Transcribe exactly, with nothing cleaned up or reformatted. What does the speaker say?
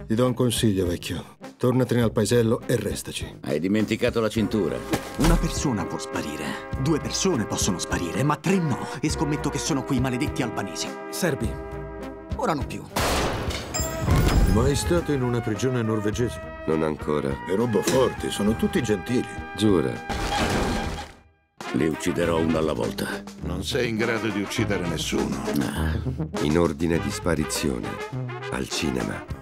Ti do un consiglio, vecchio. Tornatene al paesello e restaci. Hai dimenticato la cintura. Una persona può sparire, due persone possono sparire, ma tre no. E scommetto che sono quei maledetti albanesi. Serbi. Ora no più. Mai stato in una prigione norvegese? Non ancora. Le robo forti, sono tutti gentili. Giura. Li ucciderò uno alla volta. Non sei in grado di uccidere nessuno. In ordine di sparizione. Al cinema.